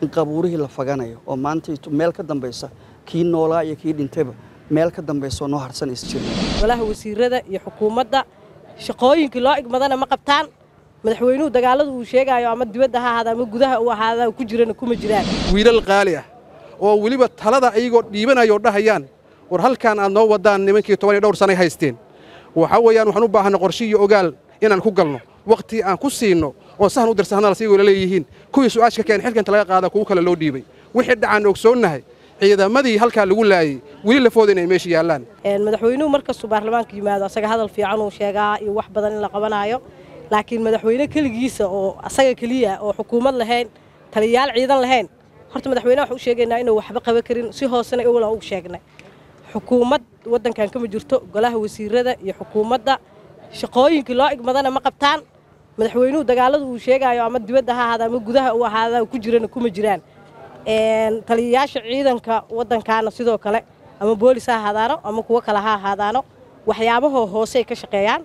in qabuurihii la faganayo oo maanta meel ka dambaysa kii noolaa iyo kii dhintayba meel ka dambaysa noo harsanaysa jira walaha wasiirada iyo xukuumadda shaqooyinkii loo igmadana ma qabtaan madaxweynuhu dagaalada uu sheegayo ama dibadda ha ahaada ama gudaha uu ahaada ku jirana kuma jiraan wiilal qaali ah oo waliba talada ayagoo dhiibanayo dhahayaan war halkaan aad noo wadaan nimankii 12 dhowr sano haysteen waxa weeyaan waxaan u baahanaa qorshe iyo ogaal inaan ku galno waqti aan ku siino oo sahan u dirsanaa la sii wala leeyihiin kuwii su'aashka keen xilkan laga qaada kuwa kale loo dhiibay wixii dhacaan ogsoonahay ciidamadii halka lagu laayay wili la foodin ay meesha yaalaan madaxweynuhu markasuu baarlamaanka yimaado asaga hadal fiican uu sheegaa iyo wax badan in la qabanayo laakiin madaxweyne kaligiisa oo asaga kaliya oo xukuumad lahayn taliyaal ciidan lahayn horta madaxweynaha waxa uu sheegaynaa inuu waxba qaban karin si hoosena awal uu sheegnay xukuumad wadankan kama jirto golaha wasiirada iyo xukuumadda shaqooyinkii loo igmadana ma qabtaan madaxweynuhu dagaalada uu sheegayo ama dibadda ha ahaada ama gudaha uu ahaada ku jirana kuma jiraan taliyayaasha ciidanka wadankaana sidoo kale ama boolis ha ahaadaano ama kuwa kale ha ahaadaano waxyaabaha hoose ay ka shaqeeyaan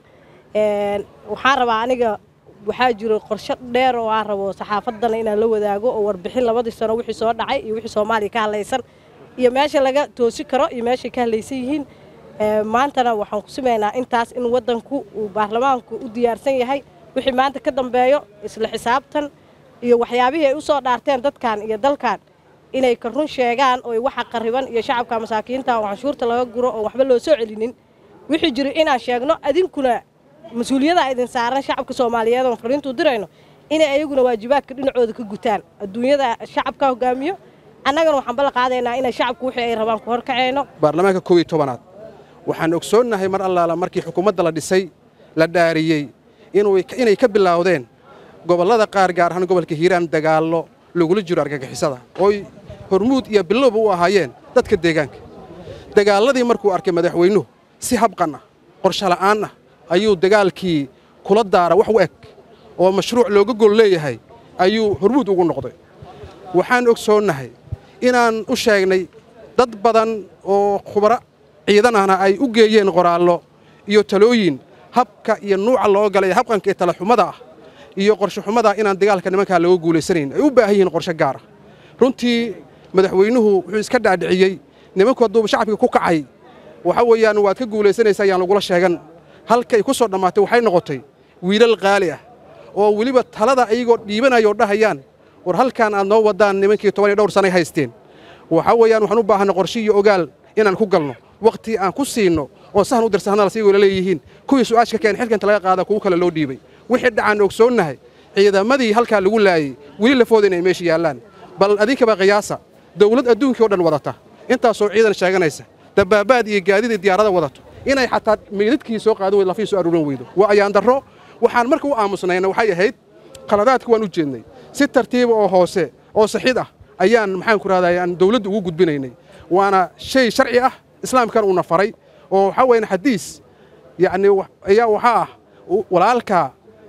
waxaan rabaa aniga waxaa jiro qorshe dheer oo aan rabo saxaafaddana inaan la wadaago oo warbixin labadii sano wixii soo dhacay iyo wixii Soomaaliya ka hadlaysan iyo meesha laga toosi karo iyo meesha ka hadlaysan yihiin maantana waxaan ku sameeynaa intaas in wadanku uu baarlamaanku u diyaarsan yahay wixii maanta ka dambeeyo isla xisaabtan iyo waxyaabihii ay u soo dhaarteen dadkan iyo dalkan inay ka run sheegaan oo waxa qariban iyo shacabka masaakiinta oo canshuurta laga guro oo waxba loo soo celinin wixii jiro inaan sheegno adinkuna mas'uuliyadda idin saaran shacabka Soomaaliyeed oo fariintu dirayno inay ayaguna waajibaadka dhinacooda ka gutaan adduunyada shacabka hogaamiyo annagana waxaan bal qaadaynaa inay shacabku wixii ay rabaan ku horkaceyno baarlamaanka 12aad waxaan ogsoonahay mar allaala markii xukuumadda la dhisay la dhaariyay inay ka bilowdeen gobolada qaar gaar ahaan gobolka Hiiraan dagaallo lagula jiro argagixisada oo hormuud iyo bilowba u ahaayeen dadka deegaanka dagaaladii markuu arkay madaxweynuhu si habqan ah qorshe la'aan ah ayuu dagaalkii kula daara wax u eg oo mashruuc looga gol leeyahay ayuu hormuud ugu noqday waxaan ogsoonahay inaan u sheegnay dad badan oo khubaro ciidan ahna ay u geeyeen qoraallo iyo talooyin habka iyo nuuca loo galay habqanka ee tala xumada ah iyo qorshe xumada inaan dagaalka nimanka laga guuleysanayn ay u baahan yihiin qorshe gaar ah runtii madaxweynuhu wuxuu iska dhaadhiciyay nimanku hadduu shacabka ku kacay waxa weeyaan waad ka guuleysanaysaa ayaan lagula sheegan halkay ku soo dhamaatay waxay noqotay wiilal qaali ah oo waliba talada ayagoo dhiibanayo dhahayaan war halkaan aad noo wadaan nimankii 12 dhowr sano haysteen waxa weeyaan waxaan u baahanaa qorshe iyo ogaal inaan ku galno waqti aan ku siino oo sahan u dirsanaa la sii wala leeyihiin kuwii su'aashka keen xilkan laga qaada kuwa kale loo dhiibay wixii dhacaan ogsoonahay ciidamadii halka lagu laayay wili la foodin ay meesha yaalaan bal adinkaba qiyaasa dawlad adduunka oo dhan wadata intaas oo ciidan sheeganaysa dabaabaad iyo gaadiid diyaarada wadato inay xataa meedadkii soo qaado la fiiso aruuran weydo waa ayaan darro waxaan marka u aamusnayna waxay ahayd qaladaadka waan u jeednay si tartiib oo hoose oo saxiid ah ayaan maxaan ku raadayay aan dawladda ugu gudbinaynay waana shay sharci ah islaamkan uu nafaray oo waxa weeyaan xadiis ayaa waxa ah walaalka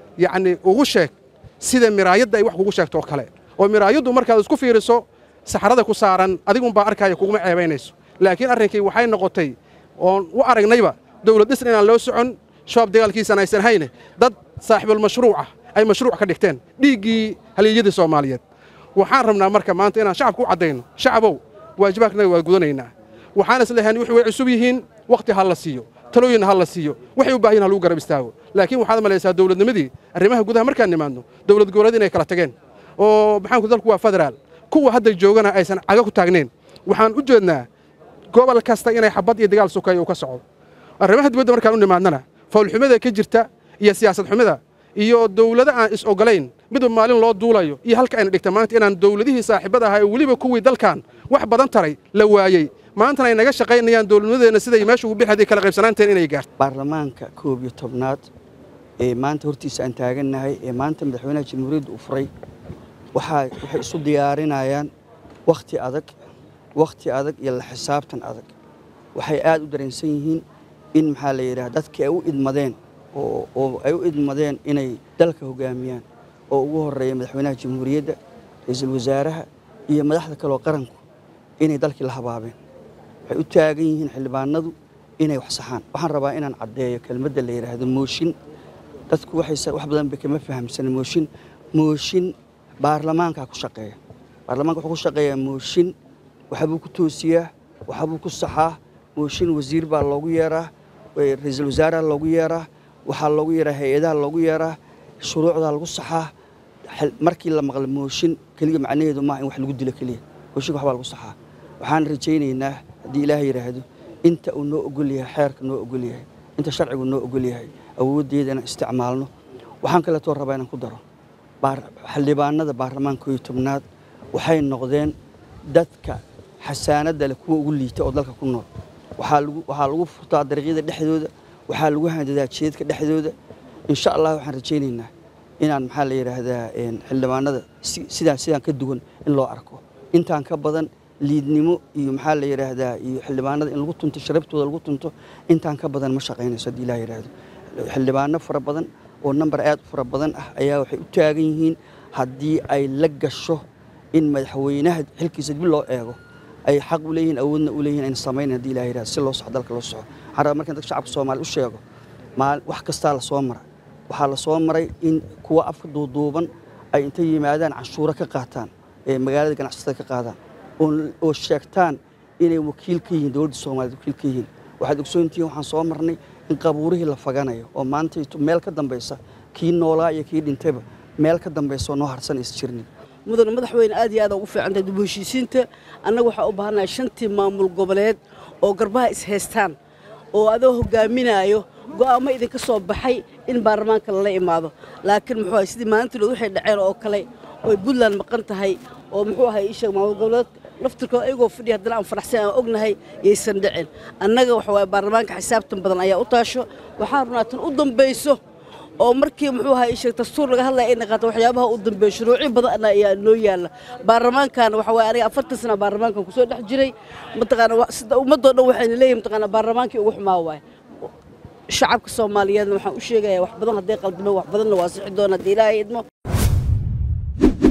ugu sheeg sida miraayadda ay wax kugu sheegto kale oo miraayaddu markaad isku fiiriso saxarada ku saaran adigu baa arkaya kugu ma ceebaynayso laakiin arrinkii waxay noqotay oo u aragnayba dawlad dhisna inaan loo socon shaab dagaalkiisana aysan hayne dad saaxiibul mashruuc ay mashruuc ka dhigteen dhiigii halyeeyada Soomaaliyeed waxaan rabnaa marka maanta inaan shacabku u cadeyno shacabow waajibaadkana waa gudanaynaa waxaan isleeyahay wixii way cusub yihiin waqti hal la siiyo talooyin hal la siiyo waxay u baahan yihiin lagu garab istaago laakiin waxaad malaysaa dawladnimadii arrimaha gudaha markaan nimaadno dawlad goboleed inay kala tageen oo maxaan ku dalku waa federaal kuwa hadda joogana aysan caga ku taagneen waxaan u jeednaa gobol kasta inay xabad iyo dagaal sukayo ka socdo arrimaha dibadda markaan u nimaadnana fawlxumada ka jirta iyo siyaasad xumada iyo dawlada aan is ogolayn mid maalin loo duulayo iyo halka ayna dhigta maanta inaan dawladihii saaxiibada ahaa waliba kuwii dalkan wax badan taray la waayay maanta ay naga shaqeynayaan dawladnimadeena siday meesha ugu bixday kala qaybsanaanteen inay gaarto baarlamaanka 12aad ee maanta hortiisa aan taaganahay ee maanta madaxweynaha jamhuuriyadda u furay waxay isu diyaarinayaan waqti adag iyo la xisaabtan adag waxay aad u dareensan yihiin in maxaa la yiraahdaa dadka ay u idmadeen oo ay u idmadeen inay dalka hogaamiyaan oo ugu horeeya madaxweynaha jamhuuriyadda ra'iisul wasaaraha iyo madaxda kale oo qaranku inay dalkii la habaabeen waxay u taagan yihiin xildhibaanadu inay wax saxaan waxaan rabaa inaan cadeeyo kelmadda la yiraahdo mooshin dadku wax badan kama fahamsan mooshin baarlamaanka ku shaqeeya baarlamaanka wuxuu ku shaqeeyaa mooshin waxbuu ku toosiyaa waxbuu ku saxaa mooshin wasiir baa loogu yeeraa ra'iisul wasaaraha loogu yeeraa waxaa loogu yeeraa hay'adaha loogu yeeraa shuruucda lagu saxaa markii la maqlo mooshin kaliya macnaheedu ma in wax lagu dilo kaliya mooshin waxbaa lagu saxaa waxaan rajaynaynaa haddii ilaahay yiraahdo inta uu noo ogol yahay xeerka noo ogol yahay inta sharcigu noo ogol yahay awoodeeda inaan isticmaalno waxaan kale too rabaa inaan ku daro xildhibaanada baarlamaanka 11aad waxay noqdeen dadka xasaanada leh kuwa ugu liita oo dalka ku nool waxaa lagu furtaa dariiqyada dhexdooda waxaa lagu handadaa jeedka dhexdooda insha Allah waxaan rajaynaynaa inaan maxaa la yiraahdaa xildhibaanada sidaan ka duwan in loo arko intaan ka badan liidnimo iyo maxaa la yiraahdaa iyo xildhibaanada in lagu tunto sharafkooda lagu tunto intaan ka badan ma shaqeynayso hadii la yiraahdo xildhibaano fara badan oo number aad fara badan ah ayaa waxay u taagan yihiin haddii ay la gasho in madaxweynaha xilkiisa dib loo eego ay xaq u leeyihiin awoodna u leeyihiin in sameeyaan hadii la yiraahdo si loo sax dalka loo saxo xaraa markan dadka shacabka Soomaaliya u sheego wax kasta la soo maray waxaa la soo maray in kuwa afka duuduuban ay inta yimaadaan canshuuro ka qaataan ee magaalada ganacsatada ka qaadaan oo sheegtaan inay wakiil ka yihiin dawladda Soomaaliyeed wakiil ka yihiin waxaad ogsoontihiin waxaan soo marnay in qabuurihii la faganayo oo maanta meel ka dambaysa kii noolaa iyo kii dhintayba meel ka dambaysa noo harsan is jirnin mudane madaxweyne aad iyo aad ugu fiicantahay dib u heshiisiinta annagu waxa u baahanahay 5 maamul goboleed oo garbaha is haystaan oo adoo hogaaminayo go'aamo idinka soo baxay in baarlamaanka la imaado laakiin muxuu ahay sidii maanta loo wixii dhaceen oo kale oo Puntland maqan tahay oo muxuu ahay isha maamul goboleed laftirkooda ayagoo fadhiya haddana aan faraxsan aan ognahay yaysan dhicin annaga waxa waay baarlamaanka xisaabtan badan ayaa u taasho waxaa runaatan u dambayso oo markii muxuu ahay isha dastuur laga hadlay in qaato waxyaabaha u dambeeyo shuruuci badan ayaa noo yaala baarlamaankan waxa waay aniga 40 sano baarlamaankan ku soo dhex jiray mataqaana sida ummadoo dhan waxay leeyihiin mataqaana baarlamaankii ugu xumaa waay shacabka Soomaaliyeed waxaan u sheegayaa wax badan haday qalbino wax badanna waa sixi doona hadii Ilaahay idmo